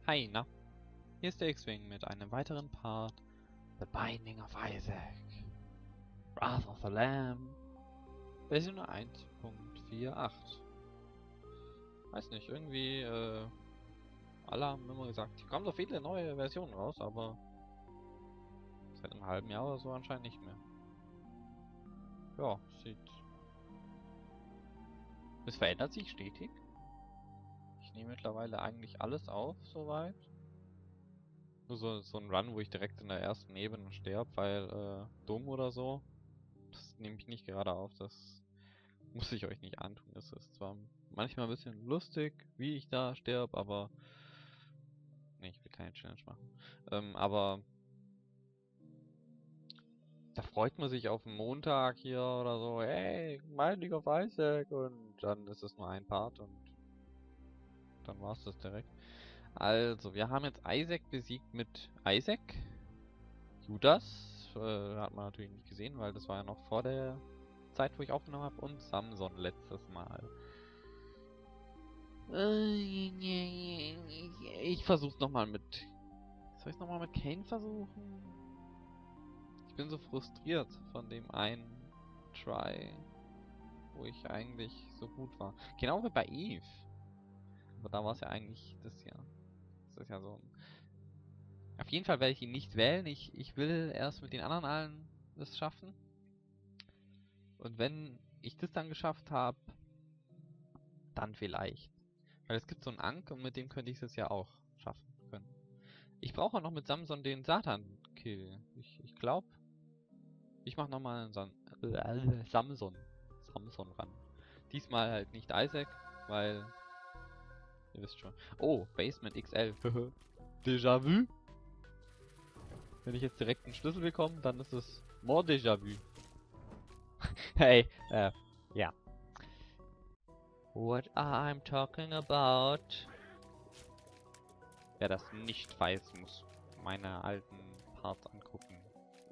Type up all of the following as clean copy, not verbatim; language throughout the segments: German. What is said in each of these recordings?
Hi, na? Hier ist der X-Wing mit einem weiteren Part. The Binding of Isaac. Wrath of the Lamb. Version 1.48. Weiß nicht, irgendwie, alle haben immer gesagt, hier kommen so viele neue Versionen raus, aber seit einem halben Jahr oder so anscheinend nicht mehr. Ja, es verändert sich stetig. Ich nehme mittlerweile eigentlich alles auf, soweit. Nur so ein Run, wo ich direkt in der ersten Ebene sterbe, weil, dumm oder so. Das nehme ich nicht gerade auf, das muss ich euch nicht antun. Es ist zwar manchmal ein bisschen lustig, wie ich da sterbe, aber... Ne, ich will keine Challenge machen. Aber... Da freut man sich auf den Montag hier oder so, hey, Binding of Isaac, und dann ist es nur ein Part und dann war es das direkt. Also, wir haben jetzt Isaac besiegt mit Isaac. Judas hat man natürlich nicht gesehen, weil das war ja noch vor der Zeit, wo ich aufgenommen habe, und Samson letztes Mal. Ich versuch's nochmal mit... Soll ich's nochmal mit Kane versuchen? Ich bin so frustriert von dem einen Try, wo ich eigentlich so gut war. Genau wie bei Eve. Aber da war es ja eigentlich das hier. Das ist ja so ein... Auf jeden Fall werde ich ihn nicht wählen. Ich will erst mit den anderen allen das schaffen. Und wenn ich das dann geschafft habe, dann vielleicht. Weil es gibt so einen Ankh und mit dem könnte ich es ja auch schaffen können. Ich brauche auch noch mit Samson den Satan-Kill. Ich glaube, ich mache nochmal einen Samson ran. Diesmal halt nicht Isaac, weil... Ihr wisst schon. Oh, Basement XL. Déjà-vu? Wenn ich jetzt direkt einen Schlüssel bekomme, dann ist es more Déjà-vu. Hey, ja. What I'm talking about. Wer das nicht weiß, muss meine alten Parts angucken.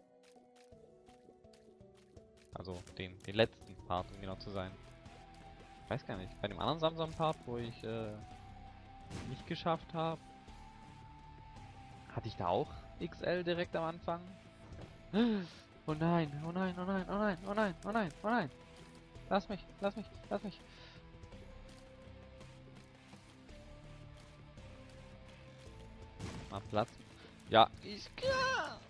Also den letzten Part, um genau zu sein. Ich weiß gar nicht. Bei dem anderen Samsung-Part, wo ich nicht geschafft habe, hatte ich da auch XL direkt am Anfang? Oh nein, oh nein, oh nein, oh nein, oh nein, oh nein, oh nein. Lass mich, lass mich, lass mich. Mal Platz. Ja, ist klar.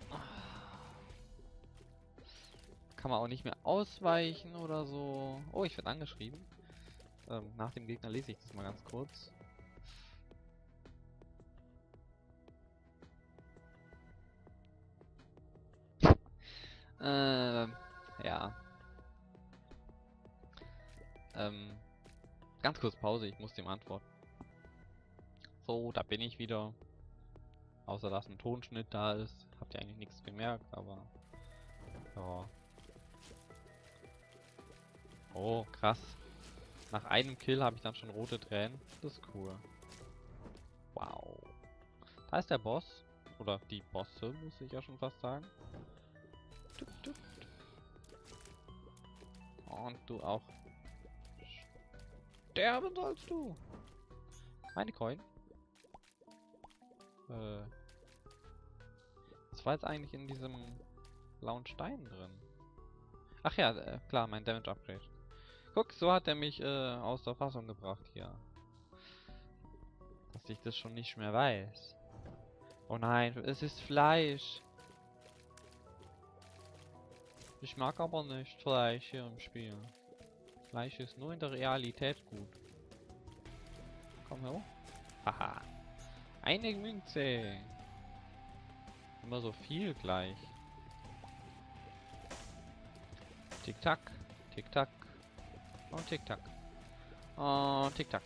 Kann man auch nicht mehr ausweichen oder so. Oh, ich werde angeschrieben. Nach dem Gegner lese ich das mal ganz kurz. Ja. Ganz kurz Pause, ich muss dem antworten. So, da bin ich wieder. Außer dass ein Tonschnitt da ist. Habt ihr eigentlich nichts gemerkt, aber... Ja. Oh, krass. Nach einem Kill habe ich dann schon rote Tränen. Das ist cool. Wow. Da ist der Boss. Oder die Bosse, muss ich ja schon fast sagen. Und du auch. Sterben sollst du. Meine Coin. Was war jetzt eigentlich in diesem blauen Stein drin? Ach ja, klar, mein Damage Upgrade. Guck, so hat er mich aus der Fassung gebracht hier. Dass ich das schon nicht mehr weiß. Oh nein, es ist Fleisch. Ich mag aber nicht Fleisch hier im Spiel. Fleisch ist nur in der Realität gut. Komm her hoch. Haha. Eine Münze. Immer so viel gleich. Tick-Tack. Tick-Tack. Und Tick-Tack. Und Tick-Tack.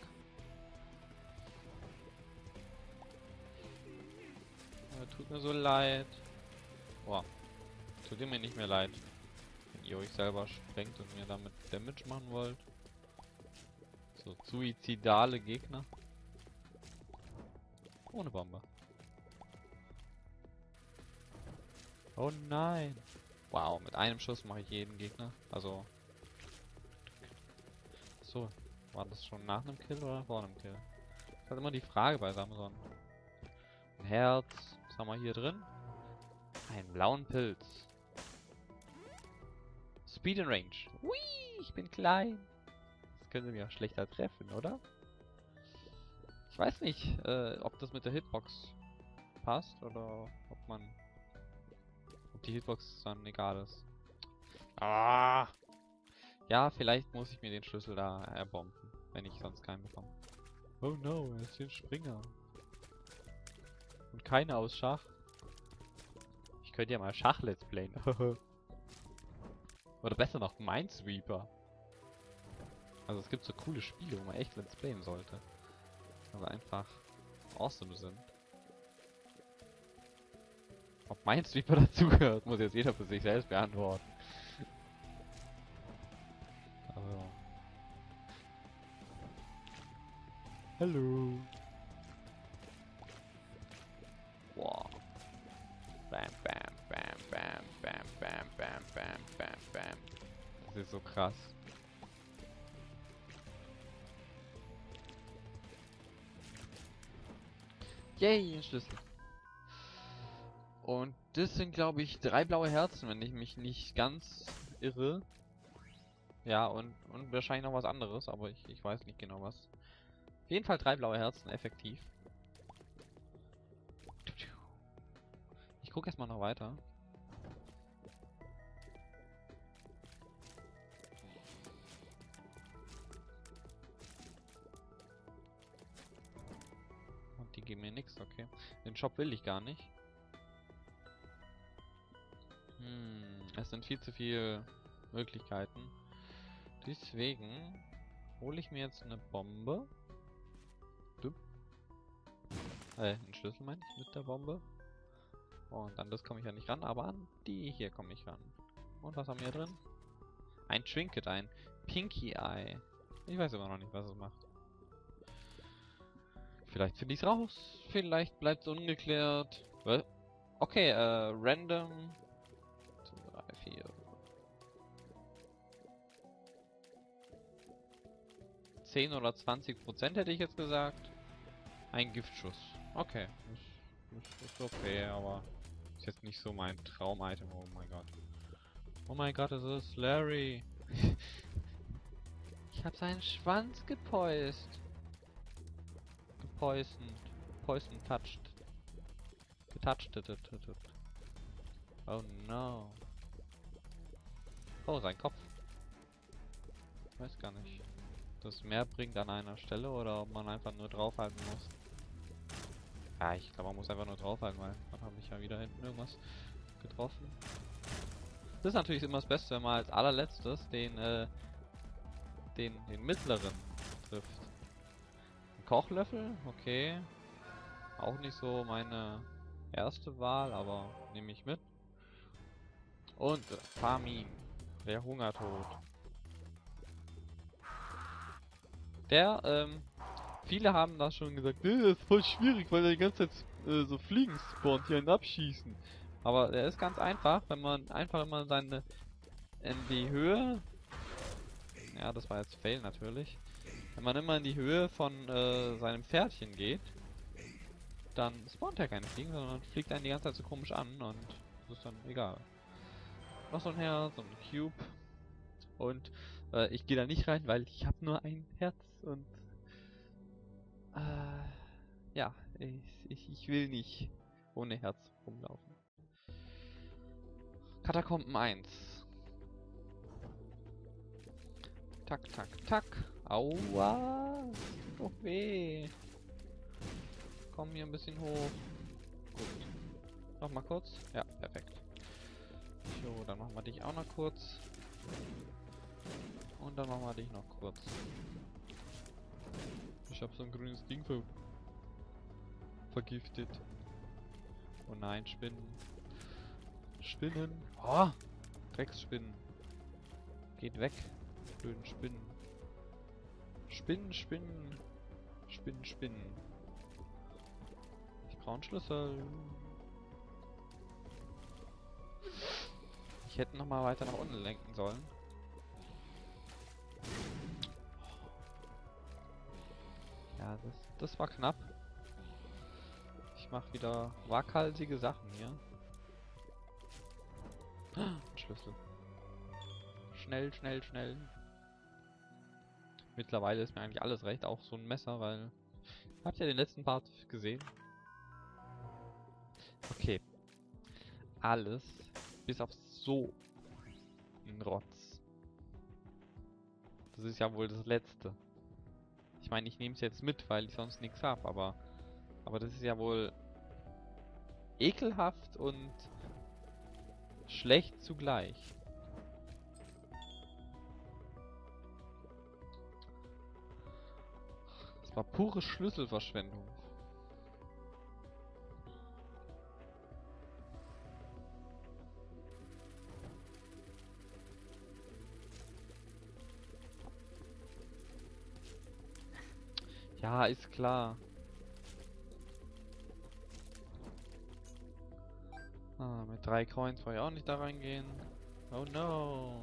Tut mir so leid. Boah. Tut mir nicht mehr leid. Wenn ihr euch selber sprengt und mir damit Damage machen wollt. So suizidale Gegner. Ohne Bombe. Oh nein. Wow, mit einem Schuss mache ich jeden Gegner. Also... So, war das schon nach einem Kill oder vor einem Kill? Das ist halt immer die Frage bei Samson. Herz. Was haben wir hier drin? Einen blauen Pilz. Speed and Range. Hui, ich bin klein. Das können sie mir auch schlechter treffen, oder? Ich weiß nicht, ob das mit der Hitbox passt oder ob die Hitbox dann egal ist. Ah! Ja, vielleicht muss ich mir den Schlüssel da erbomben, wenn ich sonst keinen bekomme. Oh no, er ist hier ein Springer. Und keiner aus Schach. Ich könnte ja mal Schach-Let's Playen. Oder besser noch Minesweeper. Also es gibt so coole Spiele, wo man echt Let's Playen sollte. Also einfach awesome sind. Ob Minesweeper dazugehört, muss jetzt jeder für sich selbst beantworten. Also. Hallo. Wow. Bam, bam, bam, bam, bam, bam, bam, bam, bam, bam. Das ist so krass. Yay, ein Schlüssel. Und das sind, glaube ich, 3 blaue Herzen, wenn ich mich nicht ganz irre. Ja, und wahrscheinlich noch was anderes, aber ich weiß nicht genau was. Auf jeden Fall 3 blaue Herzen, effektiv. Ich gucke erstmal noch weiter. Und die geben mir nichts, okay. Den Shop will ich gar nicht. Es sind viel zu viele Möglichkeiten. Deswegen hole ich mir jetzt eine Bombe. Einen Schlüssel meine ich mit der Bombe. Und an das komme ich ja nicht ran, aber an die hier komme ich ran. Und was haben wir drin? Ein Trinket, ein Pinky Eye. Ich weiß immer noch nicht, was es macht. Vielleicht finde ich es raus. Vielleicht bleibt es ungeklärt. Okay, random. 2, 3, 4. 10 oder 20% hätte ich jetzt gesagt. Ein Giftschuss. Okay. Ist okay, aber ist jetzt nicht so mein Traum-Item. Oh mein Gott. Oh mein Gott, es ist Larry. Ich habe seinen Schwanz gepoist. Gepoisoned. Poison touched. Getouched. Oh no. Oh, sein Kopf. Ich weiß gar nicht. Das mehr bringt an einer Stelle oder ob man einfach nur draufhalten muss. Ja, ich glaube, man muss einfach nur draufhalten, weil dann habe ich ja wieder hinten irgendwas getroffen. Das ist natürlich immer das Beste, wenn man als allerletztes den mittleren trifft. Ein Kochlöffel, okay. Auch nicht so meine erste Wahl, aber nehme ich mit. Und Famin, der Hungertod. Der, viele haben das schon gesagt, das ist voll schwierig, weil er die ganze Zeit so Fliegen spawnt, die einen abschießen. Aber der ist ganz einfach, wenn man einfach immer seine in die Höhe. Ja, das war jetzt Fail natürlich. Wenn man immer in die Höhe von seinem Pferdchen geht, dann spawnt er keine Fliegen, sondern fliegt einen die ganze Zeit so komisch an und das ist dann egal. Noch so ein Herz und ein Cube. Und ich gehe da nicht rein, weil ich habe nur ein Herz und ja, ich will nicht ohne Herz rumlaufen. Katakomben 1. Tak, tak, tak. Aua. Das tut doch weh. Komm hier ein bisschen hoch. Gut. Nochmal kurz. Ja, perfekt. So, dann machen wir dich auch noch kurz. Und dann machen wir dich noch kurz. Ich habe so ein grünes Ding vergiftet. Oh nein, Spinnen. Spinnen. Oh, Drecksspinnen. Geht weg. Blöden Spinnen. Spinnen. Spinnen. Ich brauche einen Schlüssel. Ich hätte noch mal weiter nach unten lenken sollen. Ja, das war knapp. Ich mach wieder waghalsige Sachen hier. Ein Schlüssel. Schnell, schnell, schnell. Mittlerweile ist mir eigentlich alles recht, auch so ein Messer, weil... Habt ihr den letzten Part gesehen? Okay. Alles. Bis auf so ein Rotz. Das ist ja wohl das Letzte. Ich meine, ich nehme es jetzt mit, weil ich sonst nichts habe, aber das ist ja wohl ekelhaft und schlecht zugleich. Das war pure Schlüsselverschwendung. Ja, ist klar. Ah, mit 3 Coins wollte ich auch nicht da reingehen. Oh no.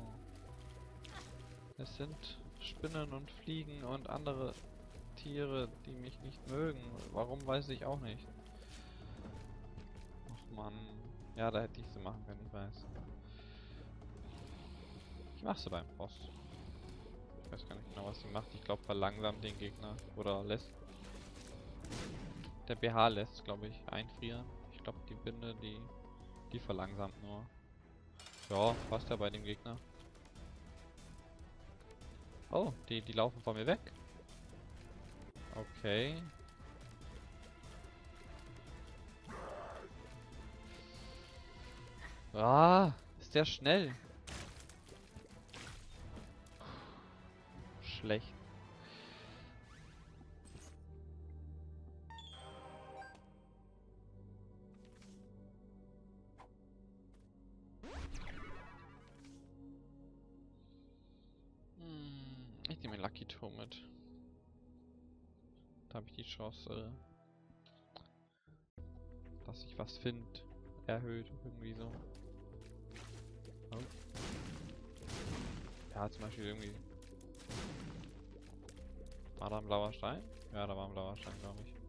Es sind Spinnen und Fliegen und andere Tiere, die mich nicht mögen. Warum, weiß ich auch nicht. Ach man. Ja, da hätte ich sie machen können, ich weiß. Ich mach sie beim Boss. Ich weiß gar nicht genau, was sie macht. Ich glaube, verlangsamt den Gegner. Oder lässt... Der BH lässt, glaube ich, einfrieren. Ich glaube, die Binde, die verlangsamt nur. Ja, passt ja bei dem Gegner. Oh, die laufen von mir weg. Okay. Ah, ist der schnell. Schlecht. Ich nehme Lucky Toe mit. Da habe ich die Chance, dass ich was finde, erhöht. Irgendwie so. Oh. Ja, zum Beispiel irgendwie... War da ein blauer Stein? Ja, da war ein blauer Stein, glaube ich.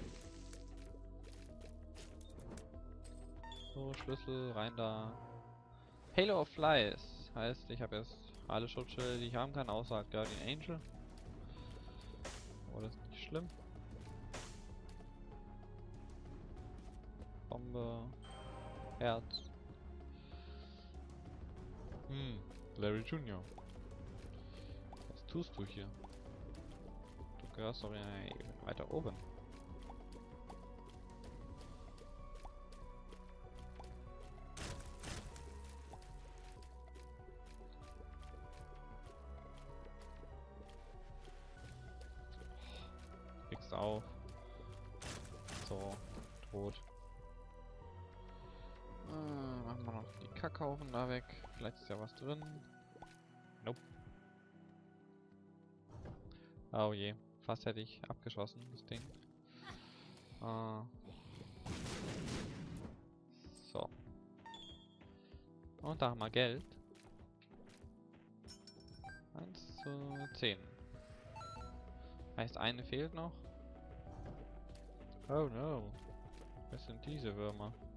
So, Schlüssel, rein da. Halo of Flies. Heißt, ich habe jetzt alle Schutzschilde, die ich haben kann, außer Guardian Angel. Oh, das ist nicht schlimm. Bombe. Herz. Larry Junior. Was tust du hier? Du gehörst doch weiter oben. Kriegst auf. So, tot. Machen wir noch die Kackhaufen da weg. Vielleicht ist ja was drin. Nope. Oh je. Fast hätte ich abgeschossen, das Ding. So. Und da haben wir Geld. 1 zu 10. Heißt, eine fehlt noch. Oh no. Was sind diese Würmer?